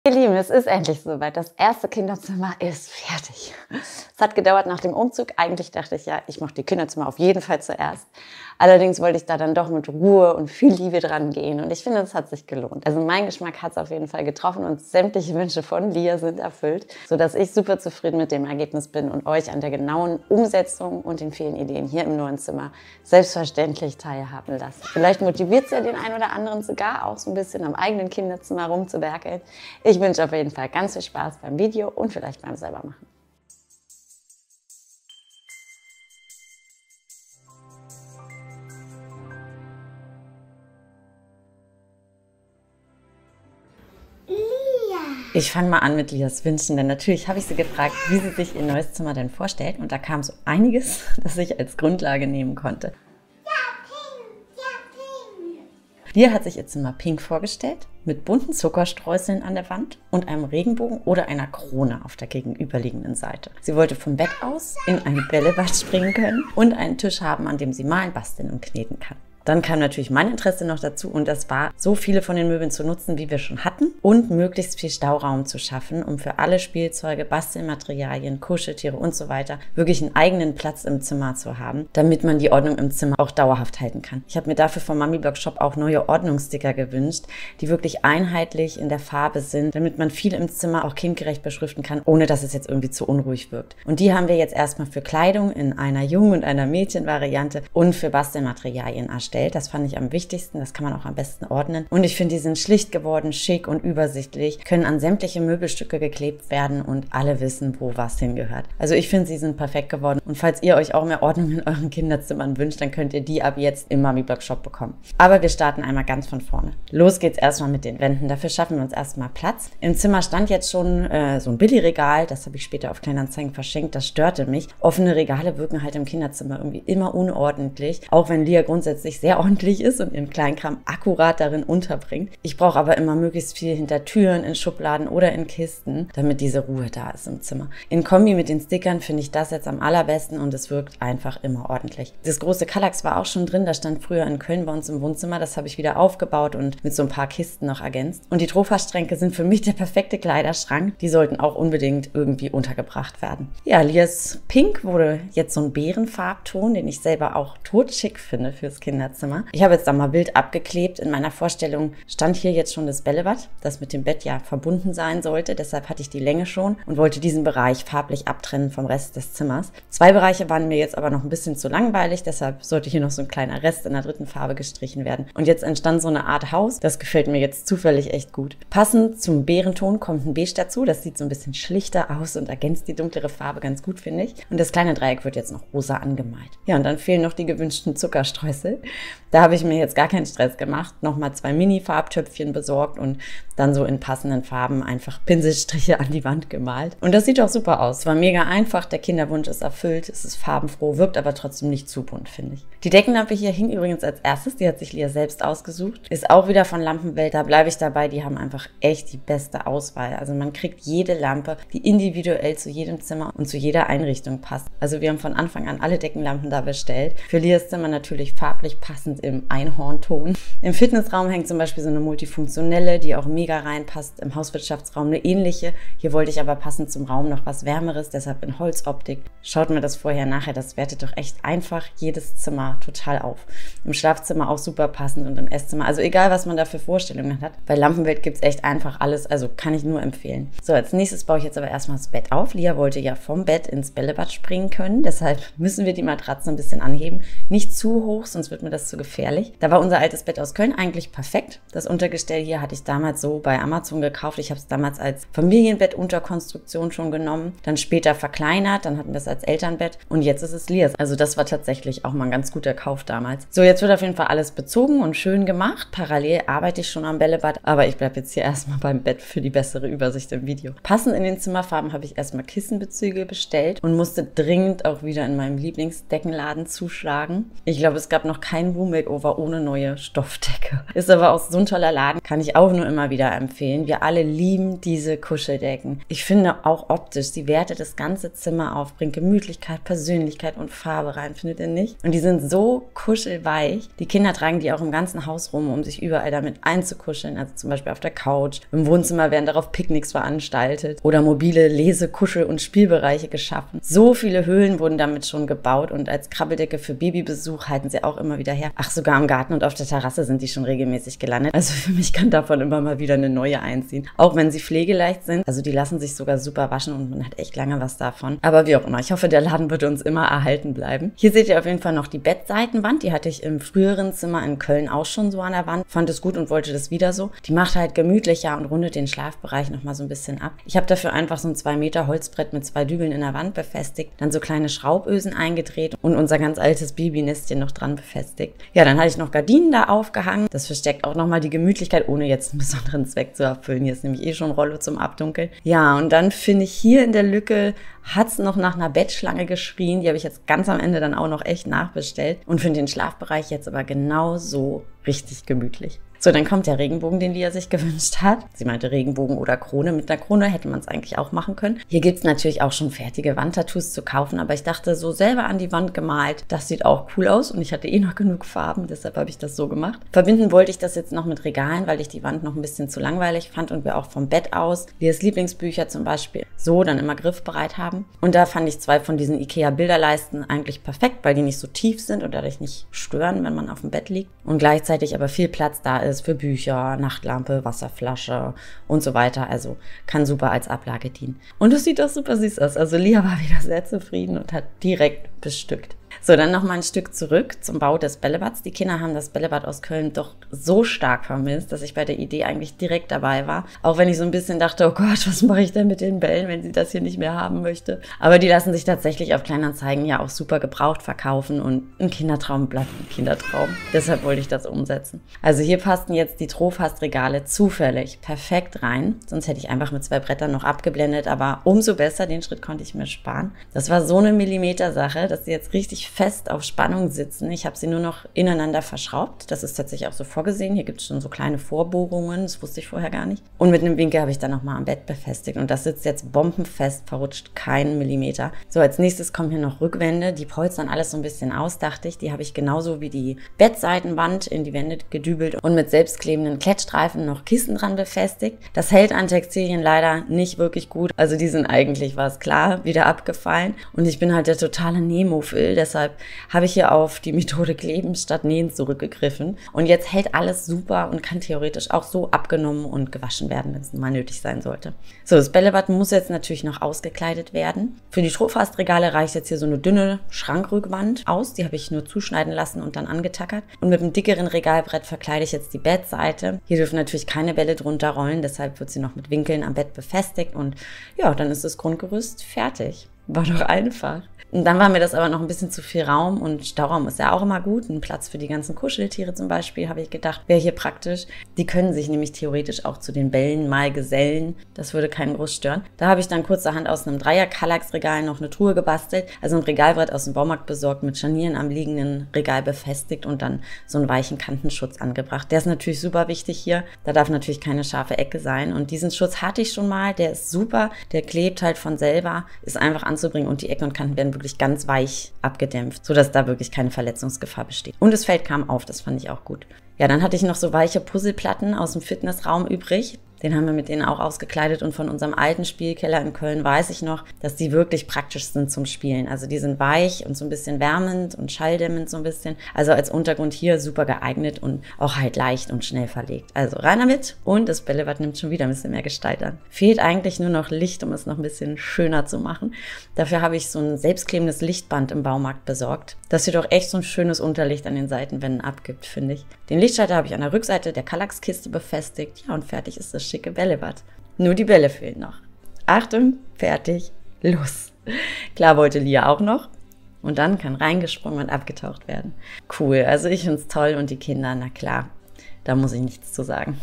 Ihr Lieben, es ist endlich soweit. Das erste Kinderzimmer ist fertig. Es hat gedauert nach dem Umzug. Eigentlich dachte ich ja, ich mache die Kinderzimmer auf jeden Fall zuerst. Allerdings wollte ich da dann doch mit Ruhe und viel Liebe dran gehen. Und ich finde, es hat sich gelohnt. Also mein Geschmack hat es auf jeden Fall getroffen und sämtliche Wünsche von Lia sind erfüllt, sodass ich super zufrieden mit dem Ergebnis bin und euch an der genauen Umsetzung und den vielen Ideen hier im neuen Zimmer selbstverständlich teilhaben lasse. Vielleicht motiviert es ja den einen oder anderen sogar auch so ein bisschen am eigenen Kinderzimmer rumzuwerkeln. Ich wünsche auf jeden Fall ganz viel Spaß beim Video und vielleicht beim selbermachen. Ich fange mal an mit Lias Wünschen, denn natürlich habe ich sie gefragt, wie sie sich ihr neues Zimmer denn vorstellt. Und da kam so einiges, das ich als Grundlage nehmen konnte. Lia hat sich ihr Zimmer pink vorgestellt, mit bunten Zuckerstreuseln an der Wand und einem Regenbogen oder einer Krone auf der gegenüberliegenden Seite. Sie wollte vom Bett aus in ein Bällebad springen können und einen Tisch haben, an dem sie malen, basteln und kneten kann. Dann kam natürlich mein Interesse noch dazu und das war, so viele von den Möbeln zu nutzen, wie wir schon hatten und möglichst viel Stauraum zu schaffen, um für alle Spielzeuge, Bastelmaterialien, Kuscheltiere und so weiter wirklich einen eigenen Platz im Zimmer zu haben, damit man die Ordnung im Zimmer auch dauerhaft halten kann. Ich habe mir dafür vom Mami-Blog Shop auch neue Ordnungssticker gewünscht, die wirklich einheitlich in der Farbe sind, damit man viel im Zimmer auch kindgerecht beschriften kann, ohne dass es jetzt irgendwie zu unruhig wirkt. Und die haben wir jetzt erstmal für Kleidung in einer Jungen- und einer Mädchen-Variante und für Bastelmaterialien erstellt. Das fand ich am wichtigsten, das kann man auch am besten ordnen. Und ich finde, die sind schlicht geworden, schick und übersichtlich, können an sämtliche Möbelstücke geklebt werden und alle wissen, wo was hingehört. Also ich finde, sie sind perfekt geworden. Und falls ihr euch auch mehr Ordnung in euren Kinderzimmern wünscht, dann könnt ihr die ab jetzt im Mami-Blog Shop bekommen. Aber wir starten einmal ganz von vorne. Los geht's erstmal mit den Wänden. Dafür schaffen wir uns erstmal Platz. Im Zimmer stand jetzt schon so ein Billigregal, das habe ich später auf Kleinanzeigen verschenkt, das störte mich. Offene Regale wirken halt im Kinderzimmer irgendwie immer unordentlich, auch wenn Lia grundsätzlich sehr ordentlich ist und ihren Kleinkram akkurat darin unterbringt. Ich brauche aber immer möglichst viel hinter Türen, in Schubladen oder in Kisten, damit diese Ruhe da ist im Zimmer. In Kombi mit den Stickern finde ich das jetzt am allerbesten und es wirkt einfach immer ordentlich. Das große Kallax war auch schon drin, das stand früher in Köln bei uns im Wohnzimmer, das habe ich wieder aufgebaut und mit so ein paar Kisten noch ergänzt. Und die Trophästränke sind für mich der perfekte Kleiderschrank, die sollten auch unbedingt irgendwie untergebracht werden. Ja, Lias Pink wurde jetzt so ein Beerenfarbton, den ich selber auch totschick finde fürs Kinderzimmer. Ich habe jetzt da mal wild abgeklebt. In meiner Vorstellung stand hier jetzt schon das Bällebad, das mit dem Bett ja verbunden sein sollte. Deshalb hatte ich die Länge schon und wollte diesen Bereich farblich abtrennen vom Rest des Zimmers. Zwei Bereiche waren mir jetzt aber noch ein bisschen zu langweilig, deshalb sollte hier noch so ein kleiner Rest in der dritten Farbe gestrichen werden. Und jetzt entstand so eine Art Haus. Das gefällt mir jetzt zufällig echt gut. Passend zum Beerenton kommt ein Beige dazu. Das sieht so ein bisschen schlichter aus und ergänzt die dunklere Farbe ganz gut, finde ich. Und das kleine Dreieck wird jetzt noch rosa angemalt. Ja, und dann fehlen noch die gewünschten Zuckerstreusel. Da habe ich mir jetzt gar keinen Stress gemacht, nochmal 2 Mini-Farbtöpfchen besorgt und dann so in passenden Farben einfach Pinselstriche an die Wand gemalt. Und das sieht auch super aus. War mega einfach, der Kinderwunsch ist erfüllt, es ist farbenfroh, wirkt aber trotzdem nicht zu bunt, finde ich. Die Deckenlampe hier hing übrigens als erstes, die hat sich Lia selbst ausgesucht. Ist auch wieder von Lampenwelt, da bleibe ich dabei, die haben einfach echt die beste Auswahl. Also man kriegt jede Lampe, die individuell zu jedem Zimmer und zu jeder Einrichtung passt. Also wir haben von Anfang an alle Deckenlampen da bestellt. Für Lias Zimmer natürlich farblich passend im Einhornton. Im Fitnessraum hängt zum Beispiel so eine multifunktionelle, die auch mega reinpasst. Im Hauswirtschaftsraum eine ähnliche. Hier wollte ich aber passend zum Raum noch was Wärmeres, deshalb in Holzoptik. Schaut mir das vorher, nachher, das wertet doch echt einfach jedes Zimmer total auf. Im Schlafzimmer auch super passend und im Esszimmer, also egal, was man da für Vorstellungen hat. Bei Lampenwelt gibt es echt einfach alles, also kann ich nur empfehlen. So, als nächstes baue ich jetzt aber erstmal das Bett auf. Lia wollte ja vom Bett ins Bällebad springen können, deshalb müssen wir die Matratze ein bisschen anheben. Nicht zu hoch, sonst wird mir das zu gefährlich. Da war unser altes Bett aus Köln eigentlich perfekt. Das Untergestell hier hatte ich damals so bei Amazon gekauft. Ich habe es damals als Familienbett-Unterkonstruktion schon genommen, dann später verkleinert, dann hatten wir es als Elternbett und jetzt ist es Lias. Also das war tatsächlich auch mal ein ganz guter Kauf damals. So, jetzt wird auf jeden Fall alles bezogen und schön gemacht. Parallel arbeite ich schon am Bällebad, aber ich bleibe jetzt hier erstmal beim Bett für die bessere Übersicht im Video. Passend in den Zimmerfarben habe ich erstmal Kissenbezüge bestellt und musste dringend auch wieder in meinem Lieblingsdeckenladen zuschlagen. Ich glaube, es gab noch keinen kein Room Makeover ohne neue Stoffdecke. Ist aber auch so ein toller Laden, kann ich auch nur immer wieder empfehlen. Wir alle lieben diese Kuscheldecken. Ich finde auch optisch, sie wertet das ganze Zimmer auf, bringt Gemütlichkeit, Persönlichkeit und Farbe rein, findet ihr nicht? Und die sind so kuschelweich. Die Kinder tragen die auch im ganzen Haus rum, um sich überall damit einzukuscheln. Also zum Beispiel auf der Couch. Im Wohnzimmer werden darauf Picknicks veranstaltet oder mobile Lese-, Kuschel- und Spielbereiche geschaffen. So viele Höhlen wurden damit schon gebaut und als Krabbeldecke für Babybesuch halten sie auch immer wieder her. Ach, sogar im Garten und auf der Terrasse sind die schon regelmäßig gelandet. Also für mich kann davon immer mal wieder eine neue einziehen. Auch wenn sie pflegeleicht sind. Also die lassen sich sogar super waschen und man hat echt lange was davon. Aber wie auch immer, ich hoffe, der Laden wird uns immer erhalten bleiben. Hier seht ihr auf jeden Fall noch die Bettseitenwand. Die hatte ich im früheren Zimmer in Köln auch schon so an der Wand. Fand es gut und wollte das wieder so. Die macht halt gemütlicher und rundet den Schlafbereich nochmal so ein bisschen ab. Ich habe dafür einfach so ein 2 Meter Holzbrett mit 2 Dübeln in der Wand befestigt, dann so kleine Schraubösen eingedreht und unser ganz altes Babynestchen noch dran befestigt. Ja, dann hatte ich noch Gardinen da aufgehangen. Das versteckt auch nochmal die Gemütlichkeit, ohne jetzt einen besonderen Zweck zu erfüllen. Hier ist nämlich eh schon Rollo zum Abdunkeln. Ja, und dann finde ich hier in der Lücke hat's noch nach einer Bettschlange geschrien. Die habe ich jetzt ganz am Ende dann auch noch echt nachbestellt und finde den Schlafbereich jetzt aber genauso richtig gemütlich. So, dann kommt der Regenbogen, den Lia sich gewünscht hat. Sie meinte Regenbogen oder Krone. Mit einer Krone hätte man es eigentlich auch machen können. Hier gibt's natürlich auch schon fertige Wandtattoos zu kaufen, aber ich dachte, so selber an die Wand gemalt, das sieht auch cool aus und ich hatte eh noch genug Farben, deshalb habe ich das so gemacht. Verbinden wollte ich das jetzt noch mit Regalen, weil ich die Wand noch ein bisschen zu langweilig fand und wir auch vom Bett aus Lias Lieblingsbücher zum Beispiel so dann immer griffbereit haben. Und da fand ich 2 von diesen IKEA-Bilderleisten eigentlich perfekt, weil die nicht so tief sind und dadurch nicht stören, wenn man auf dem Bett liegt und gleichzeitig aber viel Platz da ist für Bücher, Nachtlampe, Wasserflasche und so weiter. Also kann super als Ablage dienen. Und es sieht auch super süß aus. Also Lia war wieder sehr zufrieden und hat direkt bestückt. So, dann noch mal ein Stück zurück zum Bau des Bällebads. Die Kinder haben das Bällebad aus Köln doch so stark vermisst, dass ich bei der Idee eigentlich direkt dabei war. Auch wenn ich so ein bisschen dachte, oh Gott, was mache ich denn mit den Bällen, wenn sie das hier nicht mehr haben möchte. Aber die lassen sich tatsächlich auf Kleinanzeigen ja auch super gebraucht verkaufen und ein Kindertraum bleibt ein Kindertraum. Deshalb wollte ich das umsetzen. Also hier passten jetzt die Trofast-Regale zufällig perfekt rein. Sonst hätte ich einfach mit 2 Brettern noch abgeblendet, aber umso besser, den Schritt konnte ich mir sparen. Das war so eine Millimeter-Sache, dass sie jetzt richtig fest auf Spannung sitzen. Ich habe sie nur noch ineinander verschraubt. Das ist tatsächlich auch so vorgesehen. Hier gibt es schon so kleine Vorbohrungen. Das wusste ich vorher gar nicht. Und mit einem Winkel habe ich dann nochmal am Bett befestigt. Und das sitzt jetzt bombenfest, verrutscht keinen Millimeter. So, als nächstes kommen hier noch Rückwände. Die polstern alles so ein bisschen aus, dachte ich. Die habe ich genauso wie die Bettseitenwand in die Wände gedübelt und mit selbstklebenden Klettstreifen noch Kissen dran befestigt. Das hält an Textilien leider nicht wirklich gut. Also die sind eigentlich, war es klar, wieder abgefallen. Und ich bin halt der totale Nemophil. Deshalb habe ich hier auf die Methode Kleben statt Nähen zurückgegriffen. Und jetzt hält alles super und kann theoretisch auch so abgenommen und gewaschen werden, wenn es mal nötig sein sollte. So, das Bällebad muss jetzt natürlich noch ausgekleidet werden. Für die Trofastregale reicht jetzt hier so eine dünne Schrankrückwand aus. Die habe ich nur zuschneiden lassen und dann angetackert. Und mit einem dickeren Regalbrett verkleide ich jetzt die Bettseite. Hier dürfen natürlich keine Bälle drunter rollen, deshalb wird sie noch mit Winkeln am Bett befestigt. Und ja, dann ist das Grundgerüst fertig. War doch einfach. Und dann war mir das aber noch ein bisschen zu viel Raum und Stauraum ist ja auch immer gut. Ein Platz für die ganzen Kuscheltiere zum Beispiel, habe ich gedacht, wäre hier praktisch. Die können sich nämlich theoretisch auch zu den Bällen mal gesellen. Das würde keinen groß stören. Da habe ich dann kurzerhand aus einem Dreier-Kallax-Regal noch eine Truhe gebastelt. Also ein Regalbrett aus dem Baumarkt besorgt, mit Scharnieren am liegenden Regal befestigt und dann so einen weichen Kantenschutz angebracht. Der ist natürlich super wichtig hier. Da darf natürlich keine scharfe Ecke sein. Und diesen Schutz hatte ich schon mal. Der ist super. Der klebt halt von selber. Ist einfach anzubringen und die Ecken und Kanten werden wirklich ganz weich abgedämpft, sodass da wirklich keine Verletzungsgefahr besteht. Und das Feld kam auf, das fand ich auch gut. Ja, dann hatte ich noch so weiche Puzzleplatten aus dem Fitnessraum übrig. Den haben wir mit denen auch ausgekleidet und von unserem alten Spielkeller in Köln weiß ich noch, dass die wirklich praktisch sind zum Spielen. Also die sind weich und so ein bisschen wärmend und schalldämmend so ein bisschen. Also als Untergrund hier super geeignet und auch halt leicht und schnell verlegt. Also rein damit und das Bällebad nimmt schon wieder ein bisschen mehr Gestalt an. Fehlt eigentlich nur noch Licht, um es noch ein bisschen schöner zu machen. Dafür habe ich so ein selbstklebendes Lichtband im Baumarkt besorgt, das hier doch echt so ein schönes Unterlicht an den Seitenwänden abgibt, finde ich. Den Lichtschalter habe ich an der Rückseite der Kallax-Kiste befestigt. Ja, und fertig ist das schicke Bällebad. Nur die Bälle fehlen noch. Achtung, fertig, los. Klar wollte Lia auch noch. Und dann kann reingesprungen und abgetaucht werden. Cool, also ich finde es toll und die Kinder, na klar, da muss ich nichts zu sagen.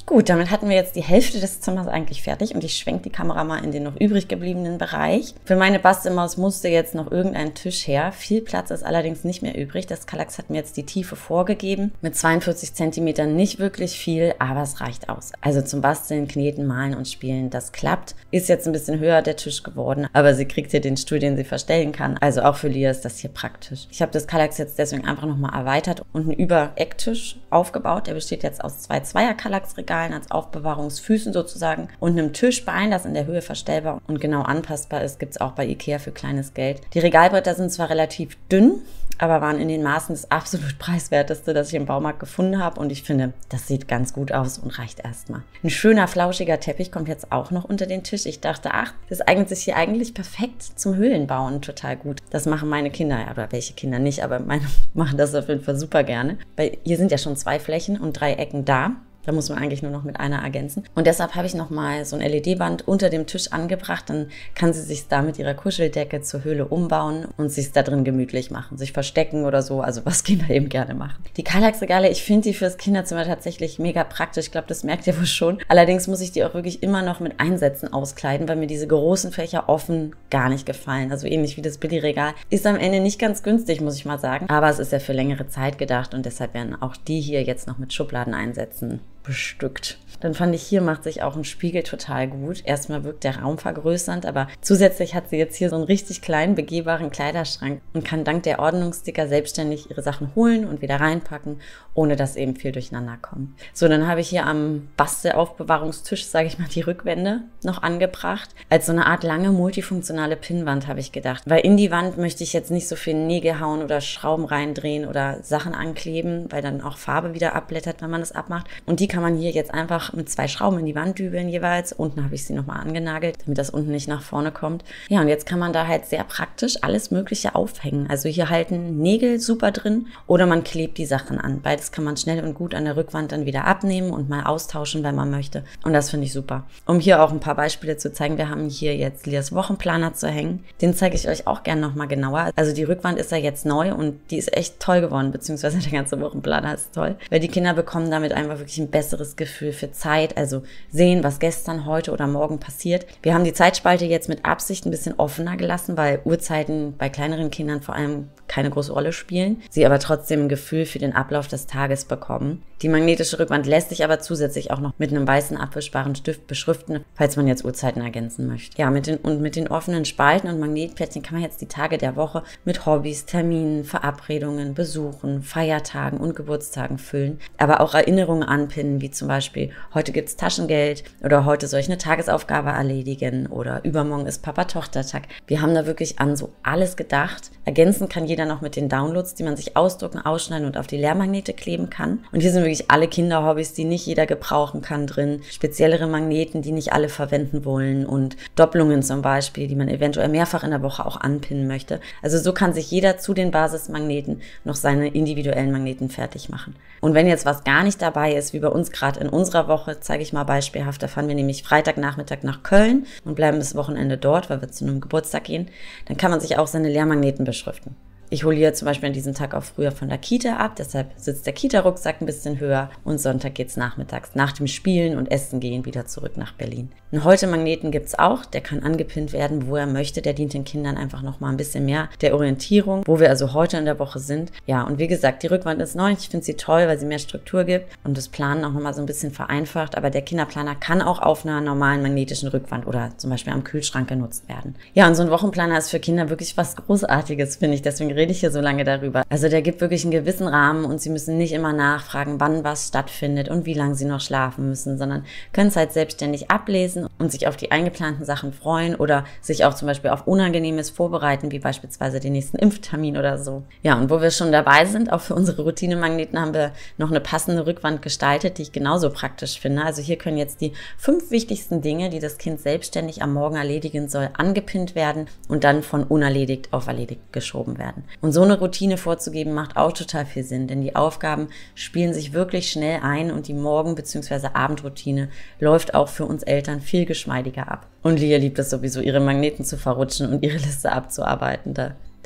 Gut, damit hatten wir jetzt die Hälfte des Zimmers eigentlich fertig und ich schwenke die Kamera mal in den noch übrig gebliebenen Bereich. Für meine Bastelmaus musste jetzt noch irgendein Tisch her. Viel Platz ist allerdings nicht mehr übrig. Das Kallax hat mir jetzt die Tiefe vorgegeben. Mit 42 cm nicht wirklich viel, aber es reicht aus. Also zum Basteln, Kneten, Malen und Spielen, das klappt. Ist jetzt ein bisschen höher der Tisch geworden, aber sie kriegt hier den Stuhl, den sie verstellen kann. Also auch für Lia ist das hier praktisch. Ich habe das Kallax jetzt deswegen einfach nochmal erweitert und einen Überecktisch aufgebaut. Der besteht jetzt aus 2 Zweier-Kallax-Regalen als Aufbewahrungsfüßen sozusagen und einem Tischbein, das in der Höhe verstellbar und genau anpassbar ist, gibt es auch bei Ikea für kleines Geld. Die Regalbretter sind zwar relativ dünn, aber waren in den Maßen das absolut preiswerteste, das ich im Baumarkt gefunden habe und ich finde, das sieht ganz gut aus und reicht erstmal. Ein schöner, flauschiger Teppich kommt jetzt auch noch unter den Tisch. Ich dachte, ach, das eignet sich hier eigentlich perfekt zum Höhlenbauen total gut. Das machen meine Kinder, ja, oder welche Kinder nicht, aber meine machen das auf jeden Fall super gerne. Weil hier sind ja schon 2 Flächen und 3 Ecken da. Da muss man eigentlich nur noch mit einer ergänzen. Und deshalb habe ich nochmal so ein LED-Band unter dem Tisch angebracht. Dann kann sie sich da mit ihrer Kuscheldecke zur Höhle umbauen und sich da drin gemütlich machen. Sich verstecken oder so, also was Kinder eben gerne machen. Die Kallax-Regale, ich finde die fürs Kinderzimmer tatsächlich mega praktisch. Ich glaube, das merkt ihr wohl schon. Allerdings muss ich die auch wirklich immer noch mit Einsätzen auskleiden, weil mir diese großen Fächer offen gar nicht gefallen. Also ähnlich wie das Billy-Regal. Ist am Ende nicht ganz günstig, muss ich mal sagen. Aber es ist ja für längere Zeit gedacht und deshalb werden auch die hier jetzt noch mit Schubladeneinsätzen bestückt. Dann fand ich, hier macht sich auch ein Spiegel total gut. Erstmal wirkt der Raum vergrößernd, aber zusätzlich hat sie jetzt hier so einen richtig kleinen, begehbaren Kleiderschrank und kann dank der Ordnungssticker selbstständig ihre Sachen holen und wieder reinpacken, ohne dass eben viel durcheinander kommt. So, dann habe ich hier am Bastelaufbewahrungstisch, sage ich mal, die Rückwände noch angebracht. Als so eine Art lange, multifunktionale Pinnwand habe ich gedacht. Weil in die Wand möchte ich jetzt nicht so viel Nägel hauen oder Schrauben reindrehen oder Sachen ankleben, weil dann auch Farbe wieder abblättert, wenn man das abmacht. Und die kann man hier jetzt einfach mit 2 Schrauben in die Wand dübeln jeweils. Unten habe ich sie nochmal angenagelt, damit das unten nicht nach vorne kommt. Ja, und jetzt kann man da halt sehr praktisch alles Mögliche aufhängen. Also hier halten Nägel super drin oder man klebt die Sachen an. Beides kann man schnell und gut an der Rückwand dann wieder abnehmen und mal austauschen, wenn man möchte. Und das finde ich super. Um hier auch ein paar Beispiele zu zeigen, wir haben hier jetzt Lias Wochenplaner zu hängen. Den zeige ich euch auch gerne nochmal genauer. Also die Rückwand ist ja jetzt neu und die ist echt toll geworden, beziehungsweise der ganze Wochenplaner ist toll, weil die Kinder bekommen damit einfach wirklich ein besseres Gefühl für Zeit, also sehen, was gestern, heute oder morgen passiert. Wir haben die Zeitspalte jetzt mit Absicht ein bisschen offener gelassen, weil Uhrzeiten bei kleineren Kindern vor allem keine große Rolle spielen, sie aber trotzdem ein Gefühl für den Ablauf des Tages bekommen. Die magnetische Rückwand lässt sich aber zusätzlich auch noch mit einem weißen abwischbaren Stift beschriften, falls man jetzt Uhrzeiten ergänzen möchte. Ja, mit den offenen Spalten und Magnetplättchen kann man jetzt die Tage der Woche mit Hobbys, Terminen, Verabredungen, Besuchen, Feiertagen und Geburtstagen füllen, aber auch Erinnerungen anpinnen, wie zum Beispiel, heute gibt's Taschengeld oder heute soll ich eine Tagesaufgabe erledigen oder übermorgen ist Papa-Tochter-Tag. Wir haben da wirklich an so alles gedacht. Ergänzen kann jeder noch mit den Downloads, die man sich ausdrucken, ausschneiden und auf die Lehrmagnete kleben kann. Und hier sind wirklich alle Kinderhobbys, die nicht jeder gebrauchen kann, drin. Speziellere Magneten, die nicht alle verwenden wollen und Doppelungen zum Beispiel, die man eventuell mehrfach in der Woche auch anpinnen möchte. Also so kann sich jeder zu den Basismagneten noch seine individuellen Magneten fertig machen. Und wenn jetzt was gar nicht dabei ist, wie bei uns gerade in unserer Woche, zeige ich mal beispielhaft, da fahren wir nämlich Freitagnachmittag nach Köln und bleiben das Wochenende dort, weil wir zu einem Geburtstag gehen, dann kann man sich auch seine Lehrmagneten beschriften. Ich hole hier zum Beispiel an diesem Tag auch früher von der Kita ab, deshalb sitzt der Kita-Rucksack ein bisschen höher und Sonntag geht's nachmittags nach dem Spielen und Essen gehen wieder zurück nach Berlin. Einen Heute-Magneten gibt's auch, der kann angepinnt werden, wo er möchte, der dient den Kindern einfach nochmal ein bisschen mehr der Orientierung, wo wir also heute in der Woche sind. Ja, und wie gesagt, die Rückwand ist neu, ich finde sie toll, weil sie mehr Struktur gibt und das Planen auch nochmal so ein bisschen vereinfacht, aber der Kinderplaner kann auch auf einer normalen magnetischen Rückwand oder zum Beispiel am Kühlschrank genutzt werden. Ja, und so ein Wochenplaner ist für Kinder wirklich was Großartiges, finde ich, deswegen rede ich hier so lange darüber. Also der gibt wirklich einen gewissen Rahmen und sie müssen nicht immer nachfragen, wann was stattfindet und wie lange sie noch schlafen müssen, sondern können es halt selbstständig ablesen und sich auf die eingeplanten Sachen freuen oder sich auch zum Beispiel auf Unangenehmes vorbereiten, wie beispielsweise den nächsten Impftermin oder so. Ja, und wo wir schon dabei sind, auch für unsere Routine-Magneten haben wir noch eine passende Rückwand gestaltet, die ich genauso praktisch finde. Also hier können jetzt die 5 wichtigsten Dinge, die das Kind selbstständig am Morgen erledigen soll, angepinnt werden und dann von unerledigt auf erledigt geschoben werden. Und so eine Routine vorzugeben, macht auch total viel Sinn, denn die Aufgaben spielen sich wirklich schnell ein und die Morgen- bzw. Abendroutine läuft auch für uns Eltern viel geschmeidiger ab. Und Lia liebt es sowieso, ihre Magneten zu verrutschen und ihre Liste abzuarbeiten. Da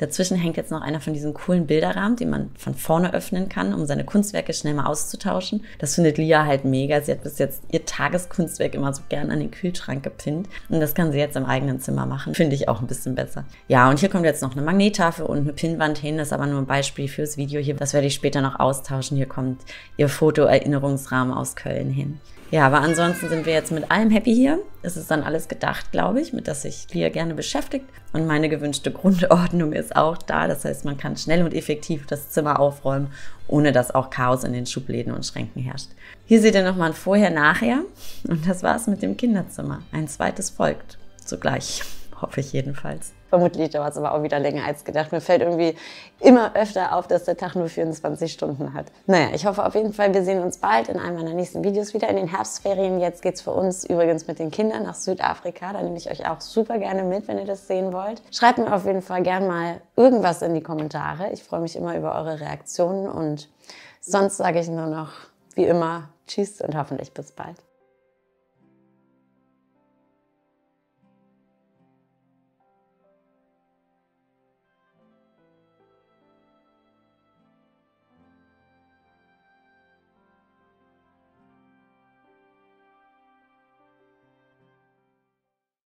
Dazwischen hängt jetzt noch einer von diesen coolen Bilderrahmen, die man von vorne öffnen kann, um seine Kunstwerke schnell mal auszutauschen. Das findet Lia halt mega. Sie hat bis jetzt ihr Tageskunstwerk immer so gern an den Kühlschrank gepinnt. Und das kann sie jetzt im eigenen Zimmer machen. Finde ich auch ein bisschen besser. Ja, und hier kommt jetzt noch eine Magnettafel und eine Pinnwand hin. Das ist aber nur ein Beispiel fürs Video hier. Das werde ich später noch austauschen. Hier kommt ihr Foto-Erinnerungsrahmen aus Köln hin. Ja, aber ansonsten sind wir jetzt mit allem happy hier. Es ist dann alles gedacht, glaube ich, mit das sich Lia gerne beschäftigt. Und meine gewünschte Grundordnung ist auch da. Das heißt, man kann schnell und effektiv das Zimmer aufräumen, ohne dass auch Chaos in den Schubläden und Schränken herrscht. Hier seht ihr nochmal ein Vorher-Nachher. Und das war's mit dem Kinderzimmer. Ein zweites folgt. Sogleich. Hoffe ich jedenfalls. Vermutlich dauert es aber auch wieder länger als gedacht. Mir fällt irgendwie immer öfter auf, dass der Tag nur 24 Stunden hat. Naja, ich hoffe auf jeden Fall, wir sehen uns bald in einem meiner nächsten Videos wieder in den Herbstferien. Jetzt geht's für uns übrigens mit den Kindern nach Südafrika. Da nehme ich euch auch super gerne mit, wenn ihr das sehen wollt. Schreibt mir auf jeden Fall gern mal irgendwas in die Kommentare. Ich freue mich immer über eure Reaktionen und sonst sage ich nur noch, wie immer, tschüss und hoffentlich bis bald.